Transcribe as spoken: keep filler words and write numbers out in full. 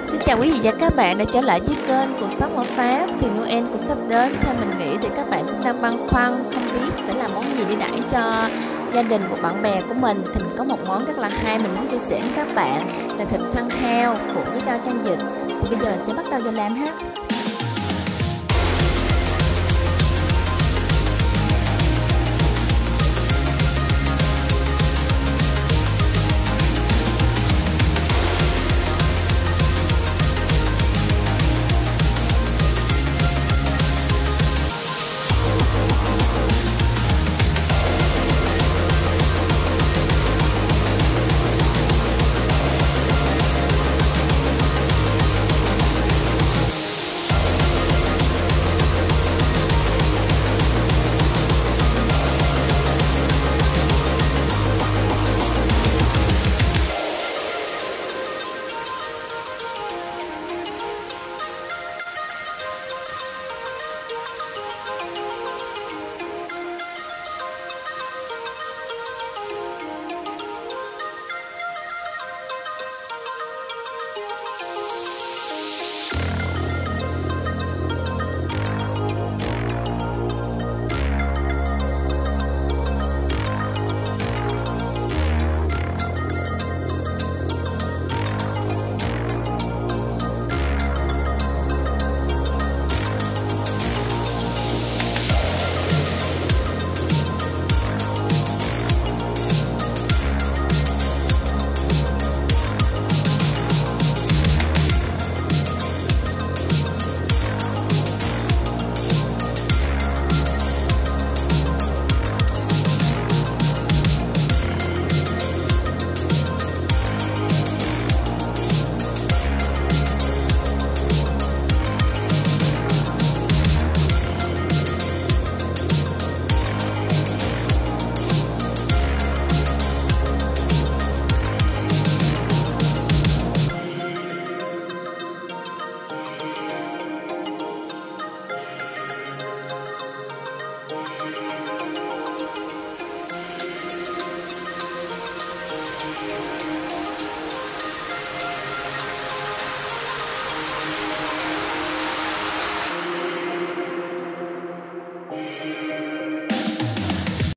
Xin chào quý vị và các bạn đã trở lại với kênh Cuộc Sống ở Pháp. Thì Noel cũng sắp đến, theo mình nghĩ thì các bạn cũng đang băn khoăn không biết sẽ làm món gì để đãi cho gia đình của bạn bè của mình. Thì mình có một món rất là hay mình muốn chia sẻ với các bạn là thịt thăn heo cuộn với rau trang vịt. Thì bây giờ mình sẽ bắt đầu vào làm ha.